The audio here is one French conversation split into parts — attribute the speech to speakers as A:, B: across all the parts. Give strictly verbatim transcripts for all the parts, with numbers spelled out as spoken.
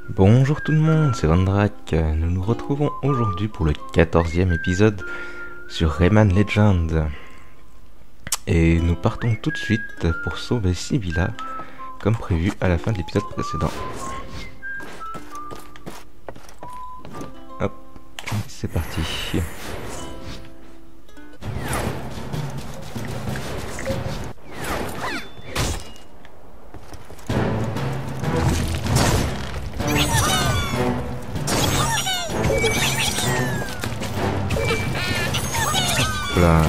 A: Bonjour tout le monde, c'est Vandrak. Nous nous retrouvons aujourd'hui pour le quatorzième épisode sur Rayman Legend. Et nous partons tout de suite pour sauver Sybilla, comme prévu à la fin de l'épisode précédent. Hop, c'est parti. Là.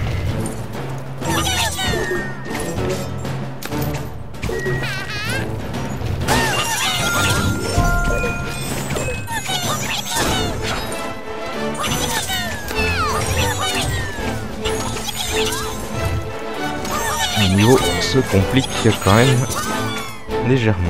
A: Le niveau se complique quand même légèrement.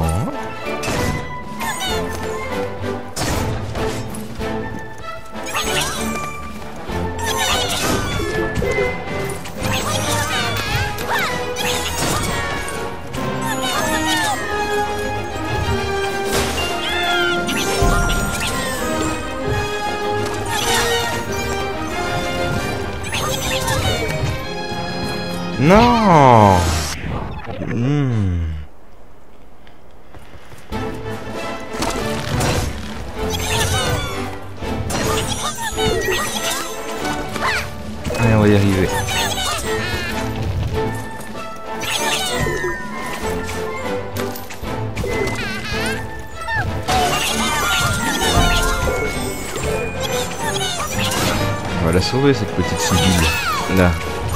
A: Non. Mmh. Allez, on va y arriver. On va la sauver, cette petite Sibylle. Là.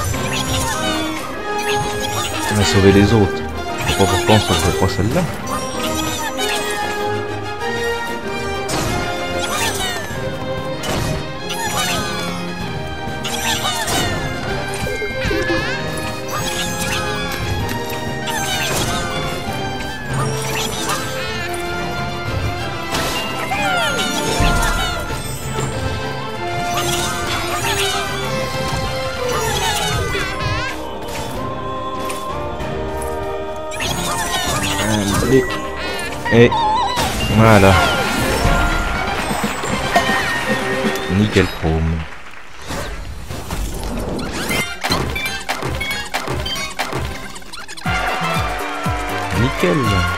A: On a sauvé les autres. Je sais pas pourquoi on sauverait pas celle-là. Et voilà. Nickel chrome. Nickel.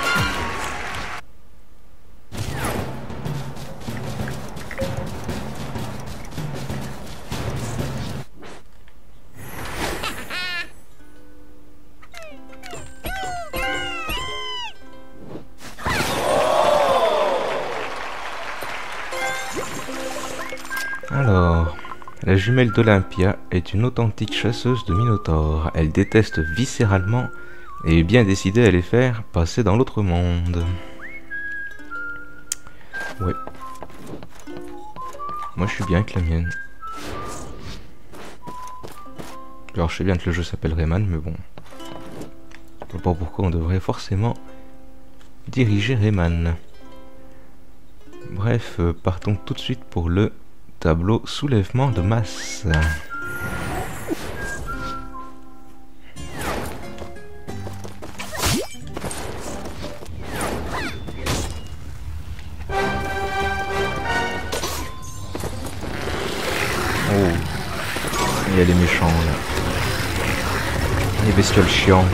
A: Alors, la jumelle d'Olympia est une authentique chasseuse de minotaures. Elle déteste viscéralement et est bien décidée à les faire passer dans l'autre monde. Ouais. Moi je suis bien avec la mienne. Alors je sais bien que le jeu s'appelle Rayman, mais bon. Je sais pas pourquoi on devrait forcément diriger Rayman. Bref, euh, partons tout de suite pour le tableau soulèvement de masse. Oh, il y a les méchants là. Les bestioles chiantes.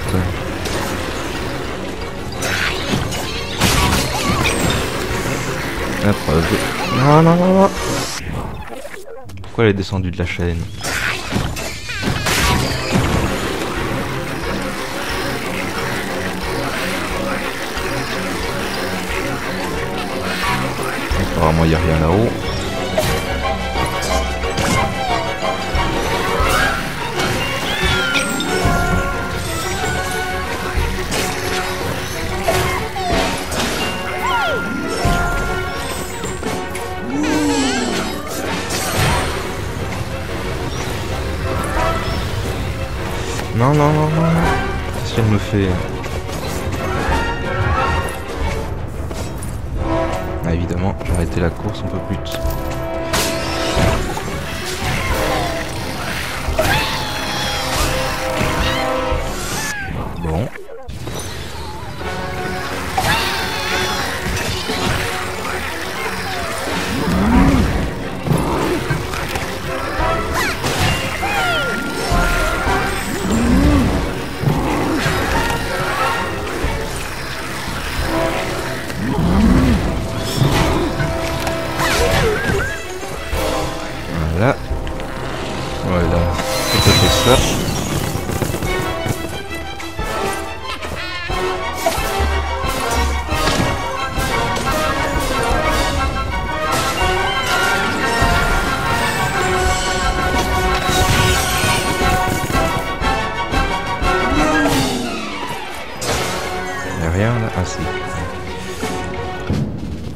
A: La preuve. Non, non, non, non. Pourquoi elle est descendue de la chaîne? Apparemment il n'y a rien là-haut. Non, non, non, non, non. Qu'est-ce qu'elle me fait? Ah, évidemment, j'ai arrêté la course, on peut plus. Bon.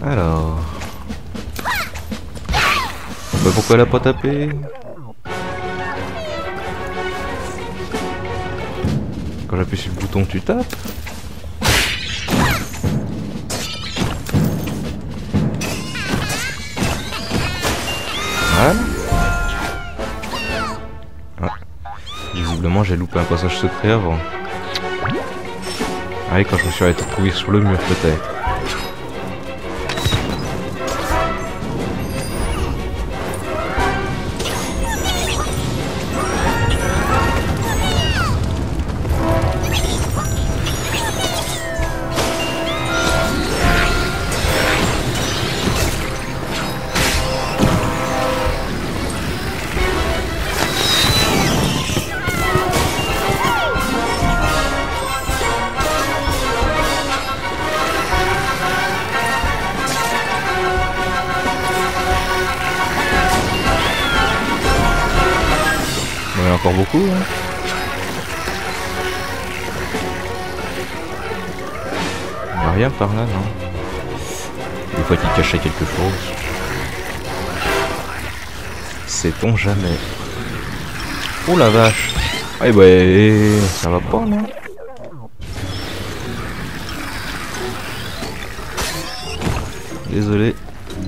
A: Alors... Bah pourquoi elle a pas tapé? Quand j'appuie sur le bouton, tu tapes? Voilà. Ah. Visiblement, j'ai loupé un passage secret avant. Ah oui, quand je me suis arrêté de courir sur le mur, peut-être. Il y en a encore beaucoup, hein. Il n'y a rien par là, non. Des fois qu'il cachait quelque chose. Sait-on jamais. Oh la vache. Eh bah, ça va pas, non. Désolé.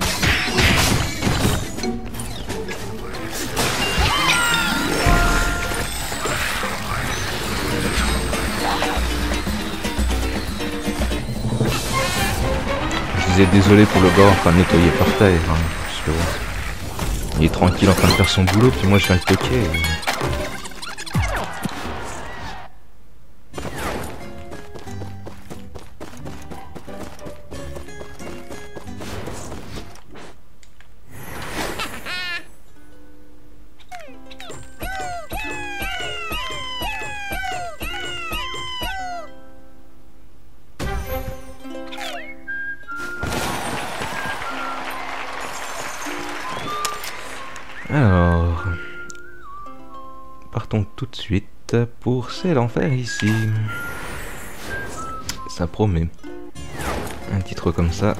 A: Je disais désolé pour le gars en train de nettoyer par terre. Hein, parce que, ouais, il est tranquille en train de faire son boulot, puis moi je viens le toquer. Et... Alors, partons tout de suite pour C'est l'enfer ici. Ça promet. Un titre comme ça.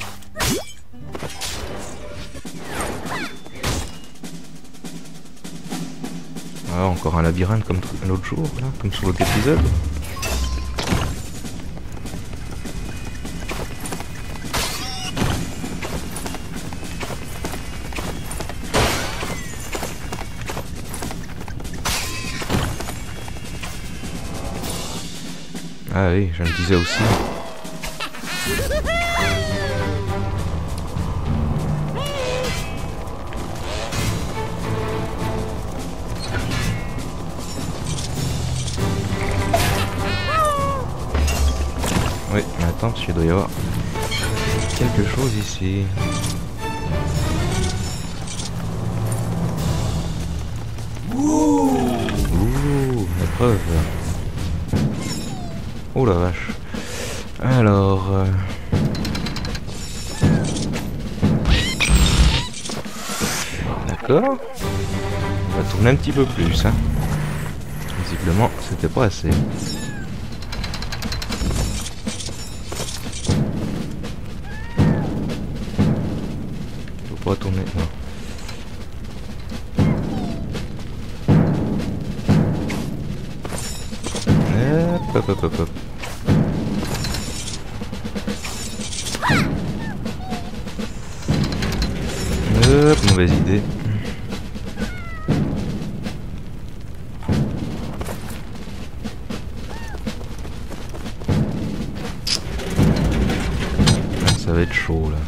A: Ah, encore un labyrinthe comme l'autre jour, là, comme sur l'autre épisode. Ah oui, je le disais aussi. Oui, mais attends, parce qu'il doit y avoir quelque chose ici. Ouh, épreuve. Oh la vache. Alors... Euh... D'accord. On va tourner un petit peu plus. Hein. Visiblement, c'était pas assez. Faut pas tourner. Non. Hop, hop, hop, hop. Hop, mauvaise idée. Ça va être chaud là.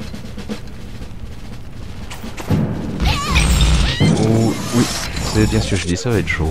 A: Oh, oui, c'est bien ce que je dis, ça va être chaud.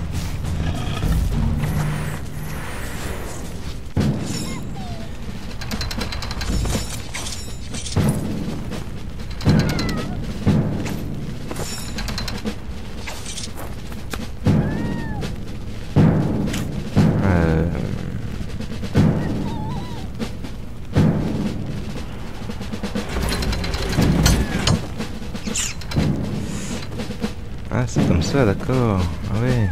A: Ah, c'est comme ça, d'accord. Ah ouais.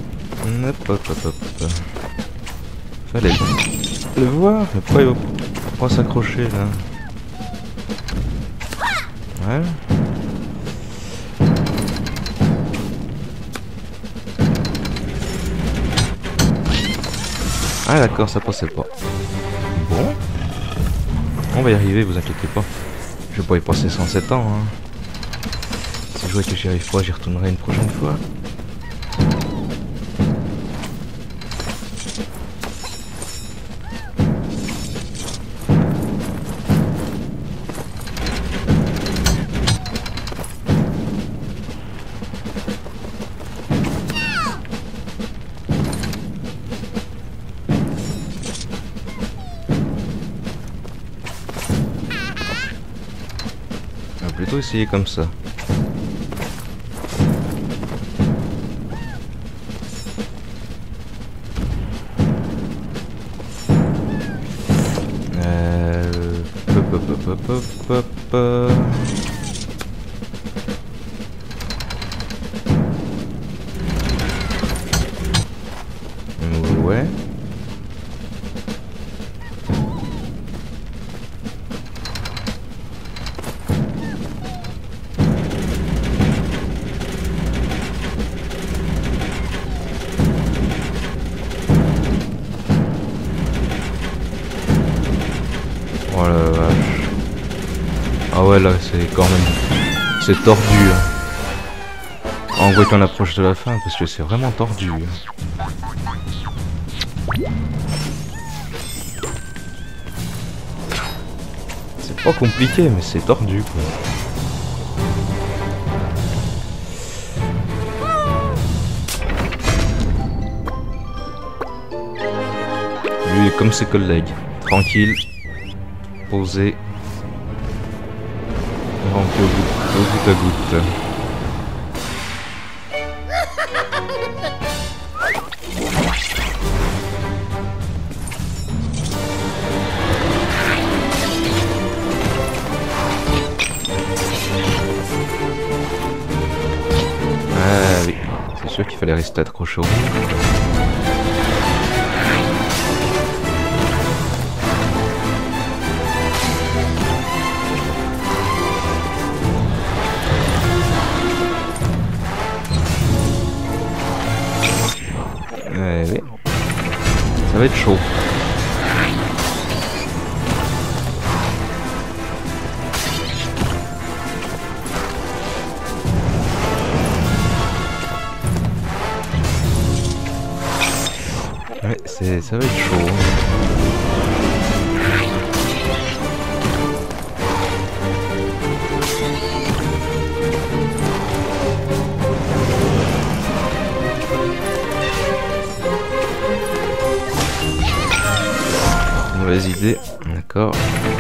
A: Hop, hop, hop, hop. Fallait le voir, mais pourquoi il va... pas s'accrocher là. Ouais. Ah d'accord, ça passait pas. Bon. On va y arriver, vous inquiétez pas. Je vais pas y passer cent sept ans. Hein. Si je vois que j'y arrive pas, j'y retournerai une prochaine fois. On va plutôt essayer comme ça. Hop, hop, hop, hop, hop, hop. Ouais. Oh la vache. Ah ouais là c'est quand même... C'est tordu hein. En gros qu'on approche de la fin parce que c'est vraiment tordu hein. C'est pas compliqué mais c'est tordu quoi. Lui est comme ses collègues. Tranquille. Posé. Rempli au goutte, au goutte à goutte. Ah oui, c'est sûr qu'il fallait rester accroché au mur. Ouais, oui. Ça va être chaud. Ouais, c'est, ça va être chaud. Mauvaise idée, d'accord.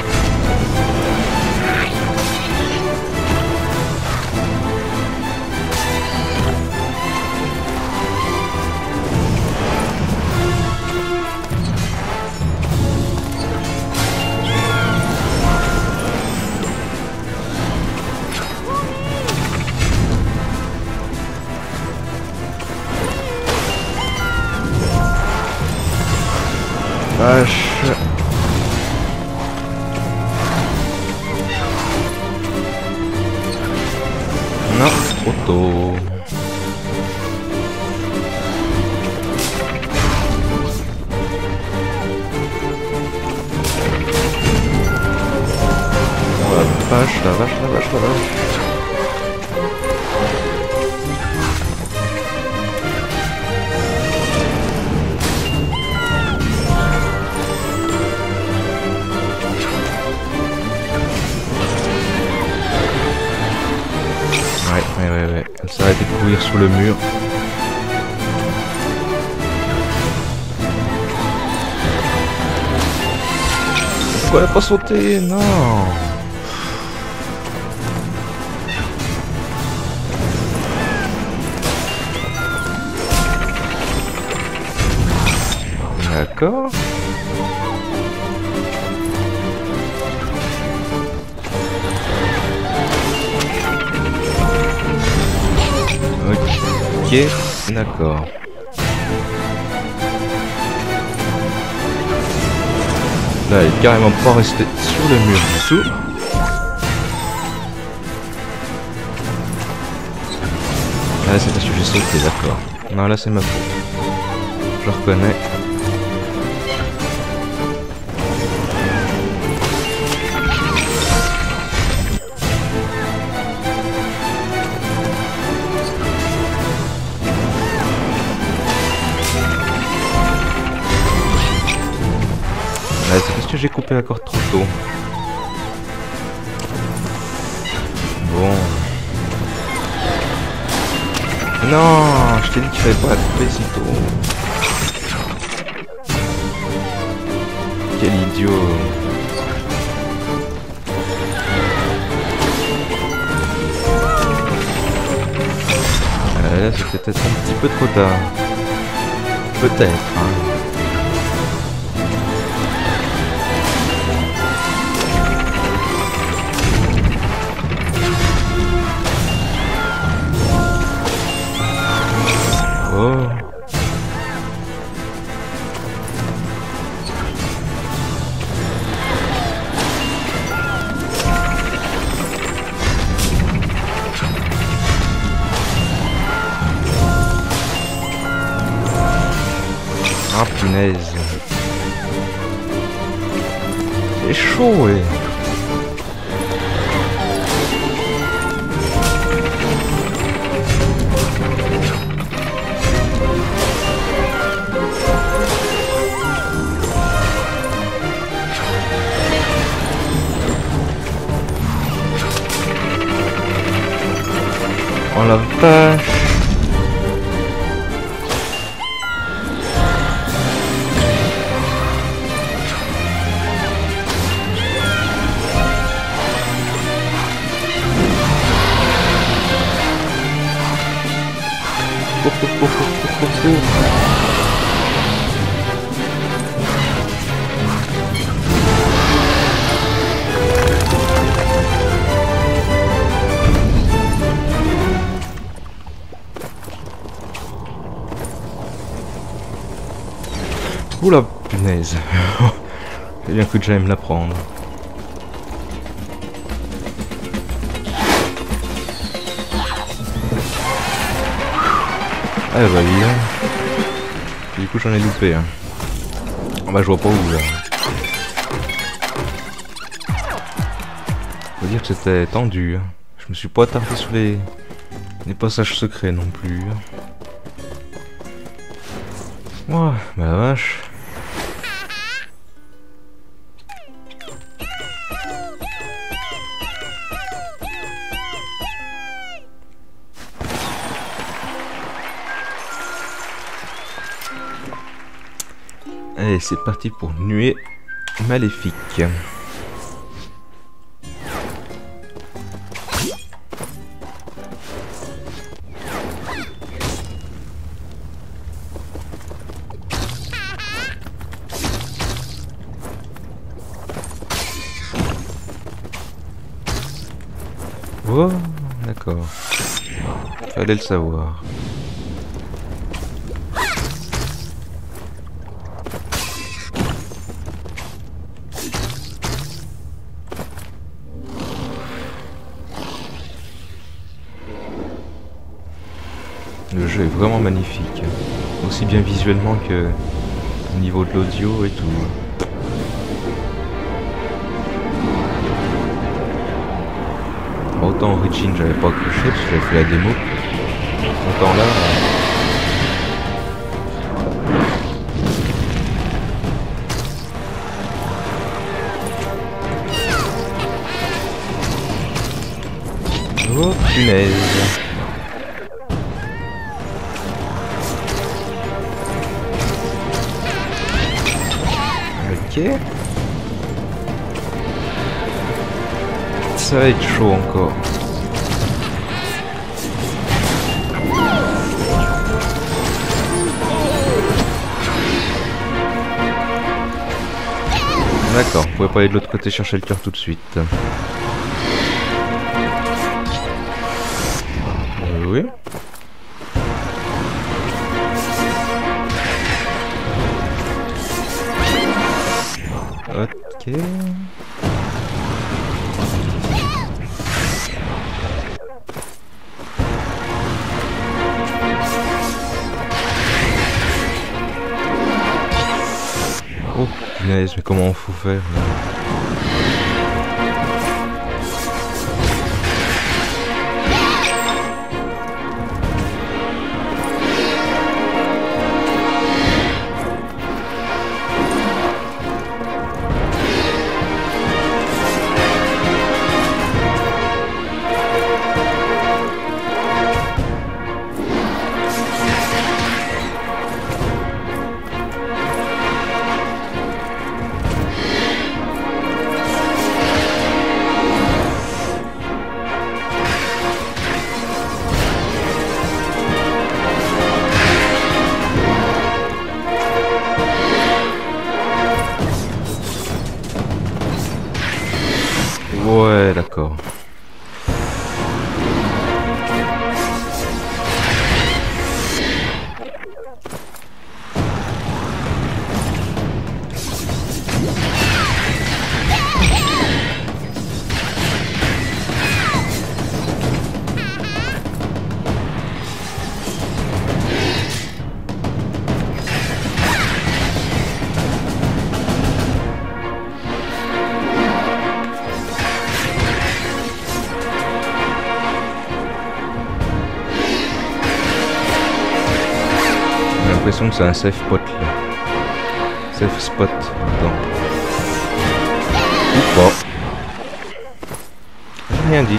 A: Vache. Non, trop tôt. Oh la vache, la vache, la vache, la vache. Ouais, ouais, ouais, ouais. Elle s'arrête de courir sous le mur. Pourquoi elle a pas sauté? Non. D'accord. Ok, d'accord. Là, elle est carrément pas restée sur le mur du tout. Ah, c'est parce que j'ai sauté, d'accord. Non, là, c'est ma faute. Je reconnais. Ah, c'est parce que j'ai coupé l'accord trop tôt. Bon. Non, je t'ai dit qu'il fallait pas la couper si tôt. Quel idiot. Ah, là, c'est peut-être un petit peu trop tard. Peut-être, hein. Oh. Ah punaise. C'est chaud, ouais. Oh la vache. Cours, cours, cours, cours, cours, cours, cours. Oula, punaise. J'ai bien cru que j'allais me la prendre. Ah bah oui. Du coup j'en ai loupé. Hein. Ah bah je vois pas où là. Faut dire que c'était tendu. Hein. Je me suis pas attardé sur les... les passages secrets non plus. Ouah, bah la vache. Allez, c'est parti pour Nuée Maléfique. Oh, d'accord. Fallait le savoir. Le jeu est vraiment magnifique, aussi bien visuellement que au niveau de l'audio et tout. Autant Origin j'avais pas accroché parce que j'avais fait la démo. Autant là... Oh punaise. Ok. Ça va être chaud encore. D'accord, vous pouvez pas aller de l'autre côté chercher le cœur tout de suite. Euh, oui. Ok. Oh punaise, mais comment on faut faire là? Ouais, d'accord. J'ai l'impression que c'est un safe spot là. Safe spot. Attends. Ou pas. J'ai rien dit.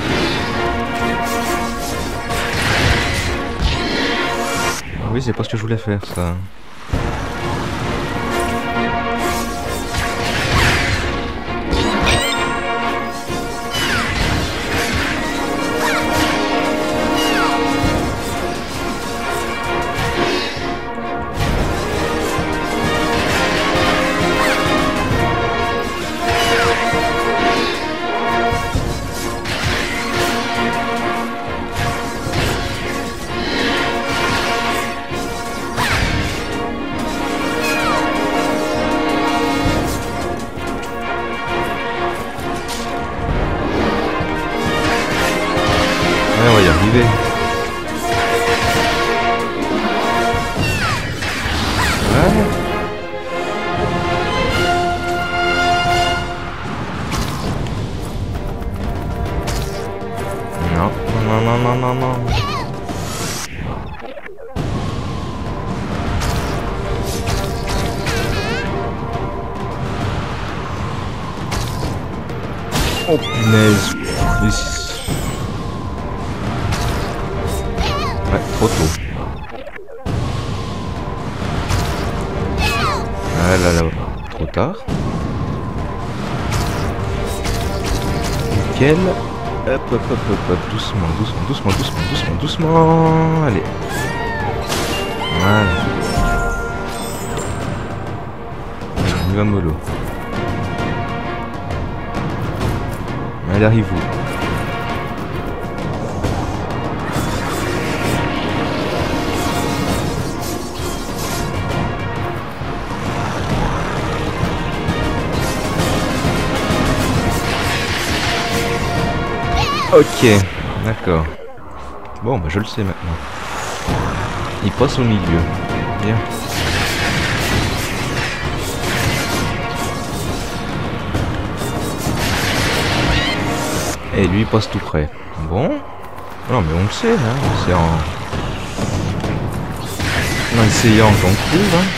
A: Oui, c'est pas ce que je voulais faire ça. Ouais, on va y arriver. Ouais. Non, non, non, non, non, non. Oh punaise. Ici. Ouais, trop tôt. Ah là là, trop tard. Nickel. Hop, hop, hop, hop, hop, doucement, doucement, doucement, doucement, doucement, doucement. Allez. Voilà. On y va mollo. Elle arrive où? Ok, d'accord. Bon, bah je le sais maintenant. Il passe au milieu. Bien. Et lui il passe tout près. Bon. Non mais on le sait, hein. C'est en... en essayant qu'on trouve, hein.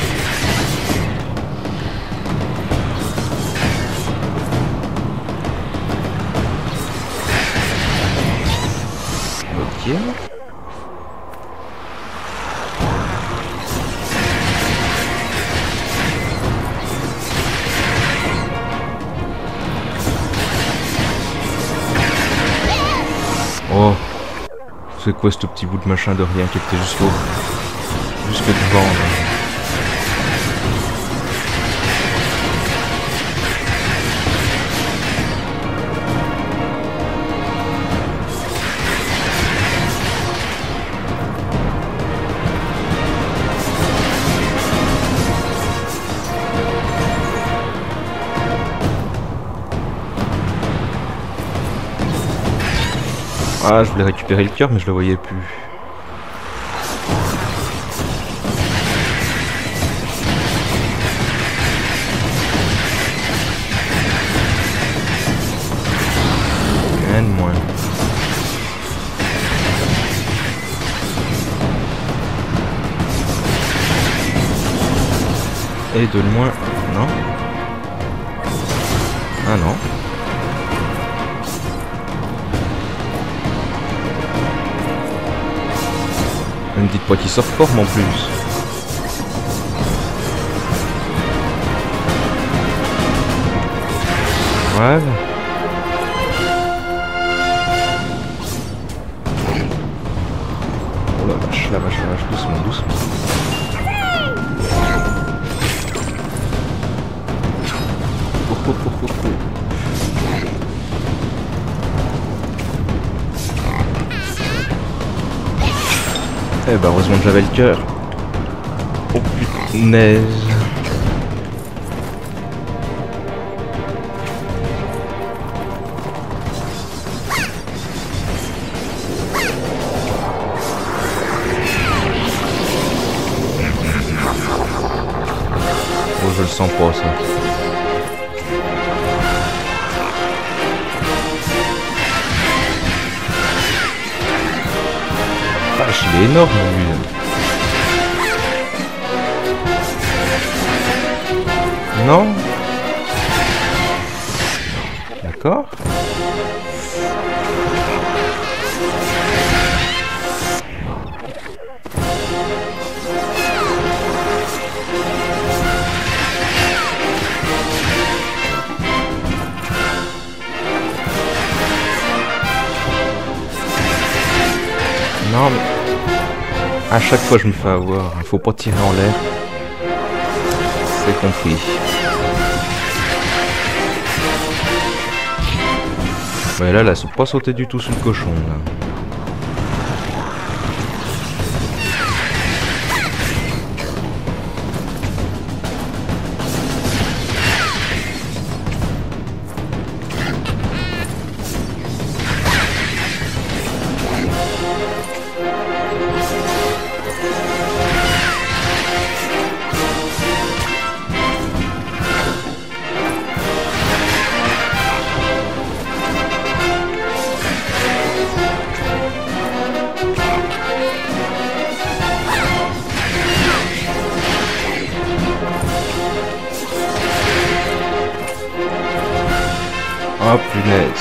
A: Ok. Oh, c'est quoi ce petit bout de machin de rien qui était jusqu'au jusque devant là. Ah, je voulais récupérer le cœur, mais je le voyais plus. Un de moins. Et deux de moins. Non. Ah non. Ne me dites pas qu'il sort fort en plus. Voilà. Oh la vache, la vache, la vache, doucement, doucement. Oh, oh, oh, oh, oh. Eh ben heureusement que j'avais le cœur. Oh punaise. Oh, je le sens pas ça. Vache, il est énorme lui. Non. D'accord. Non mais... À chaque fois je me fais avoir, il faut pas tirer en l'air. C'est compris. Mais là, là, c'est pas sauté du tout sous le cochon, là. Oh punaise.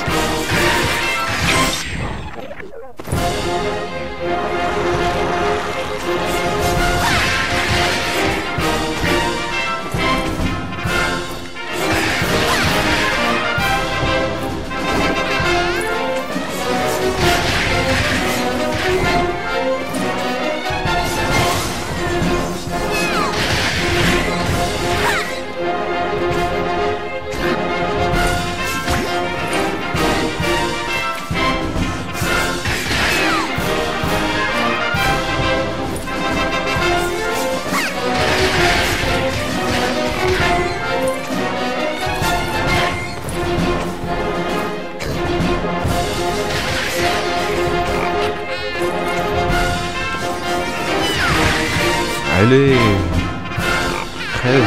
A: Allez, treize.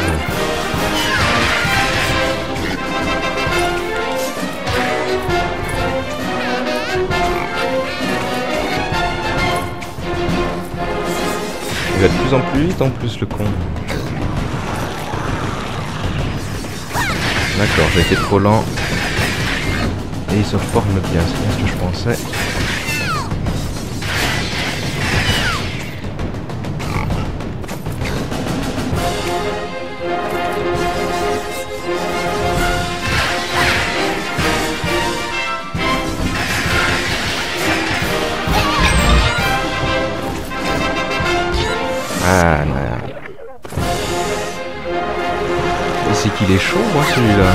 A: Il va de plus en plus vite en plus le con. D'accord, j'ai été trop lent. Et il se reforme bien, c'est bien ce que je pensais. Ah, non. Et c'est qu'il est chaud, moi, celui-là.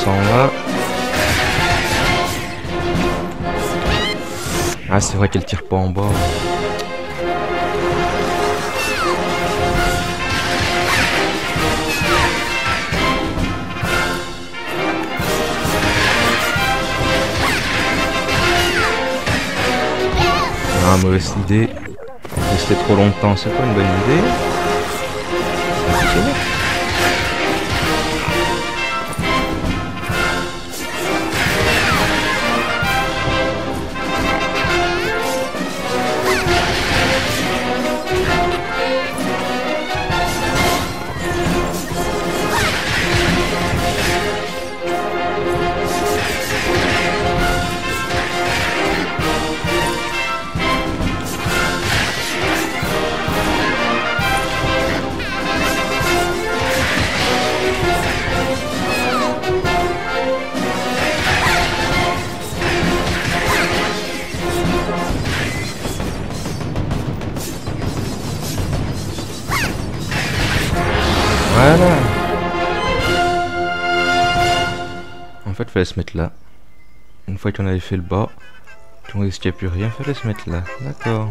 A: s'en va. Ah, c'est vrai qu'elle tire pas en bas. Ah, mauvaise idée. Rester trop longtemps, c'est pas une bonne idée. Voilà. En fait, fallait se mettre là. Une fois qu'on avait fait le bas, qu'on risquait plus rien, fallait se mettre là. D'accord.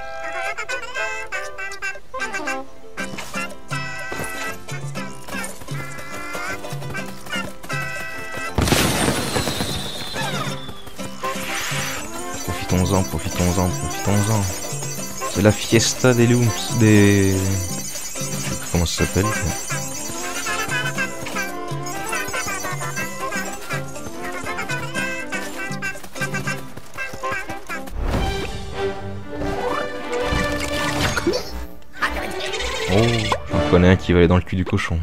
A: Profitons-en, profitons-en, profitons-en. C'est la fiesta des looms, des... Comment ça s'appelle? Oh, j'en connais un qui va aller dans le cul du cochon.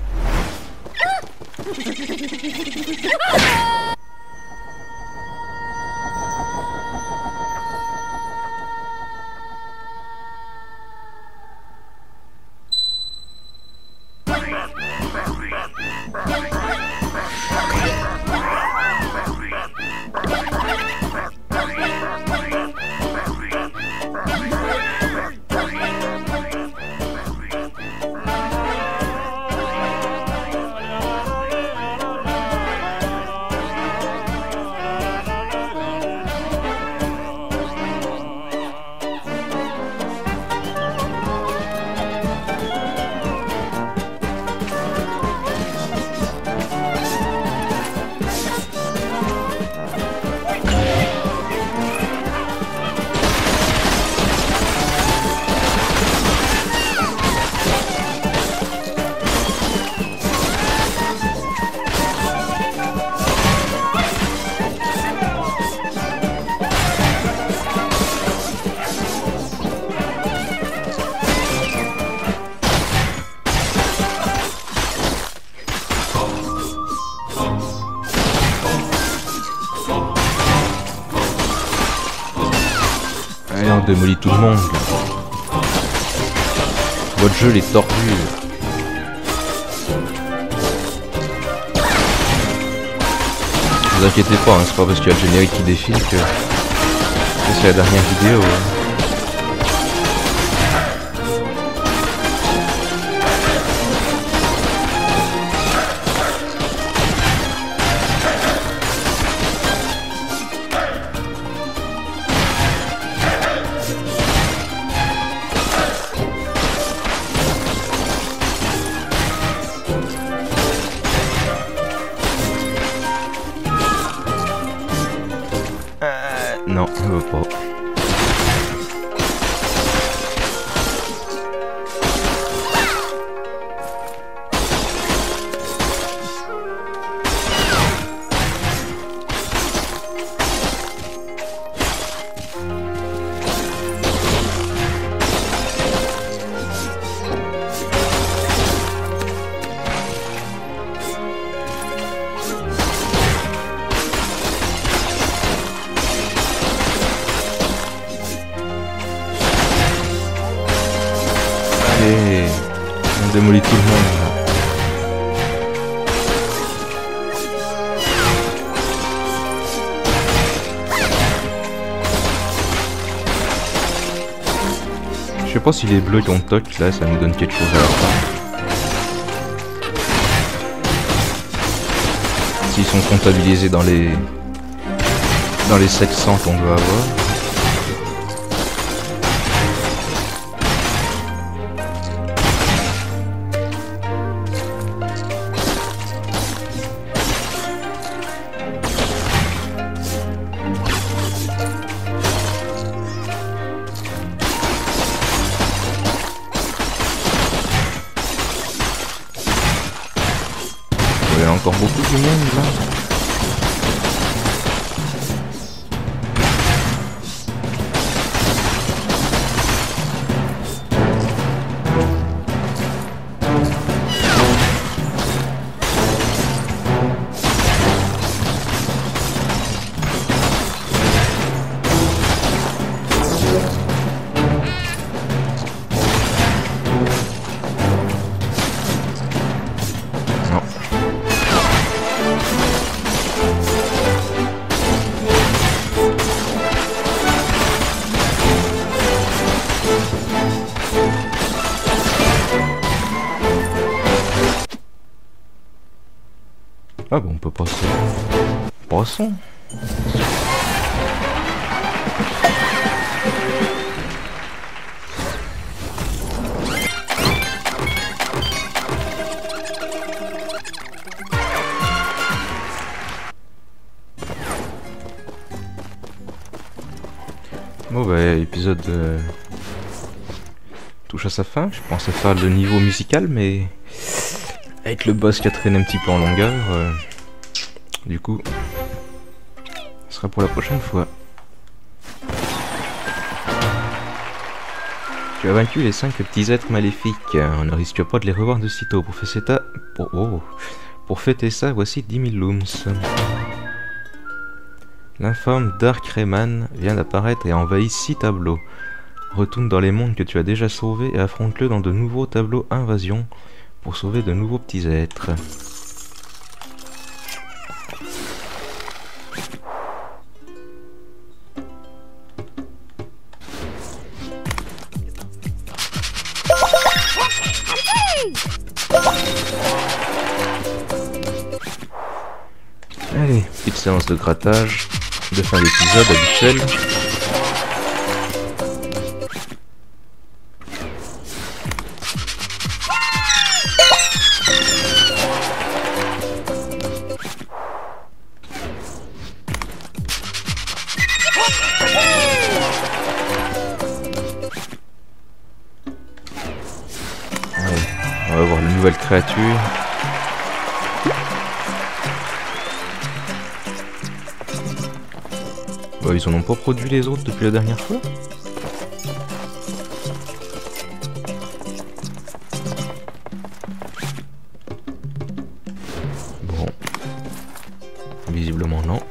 A: Allez, on démolit tout le monde. Votre jeu, les tordues. Ne vous inquiétez pas, hein, c'est pas parce qu'il y a le générique qui défile que c'est la dernière vidéo. Hein. Non, elle veut pas. Allez, on démolit tout le monde là. Je sais pas si les bleus qu'on toque là, ça nous donne quelque chose à la fin. s'ils sont comptabilisés dans les dans les sept cents qu'on doit avoir. Il y a encore beaucoup de monde là. Ah bon, on peut passer. Passons. Bon bah, épisode euh, touche à sa fin. Je pensais faire le niveau musical, mais avec le boss qui a traîné un petit peu en longueur, euh, du coup, ce sera pour la prochaine fois. Tu as vaincu les cinq petits êtres maléfiques. On ne risque pas de les revoir de sitôt. Pour fêter ça, pour, oh, pour fêter ça, voici dix mille looms. L'infâme Dark Rayman vient d'apparaître et envahit six tableaux. Retourne dans les mondes que tu as déjà sauvés et affronte-le dans de nouveaux tableaux invasion pour sauver de nouveaux petits êtres. Allez, petite séance de grattage, de fin d'épisode habituelle. Allez, on va voir la nouvelle créature. Bah, ils en ont pas produit les autres depuis la dernière fois. Bon. Visiblement non.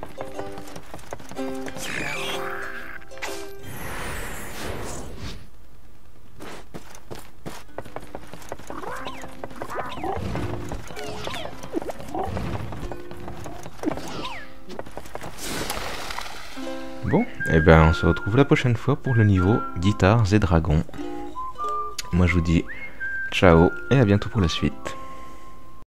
A: Bon, et eh ben on se retrouve la prochaine fois pour le niveau Guitares et Dragons. Moi je vous dis ciao et à bientôt pour la suite.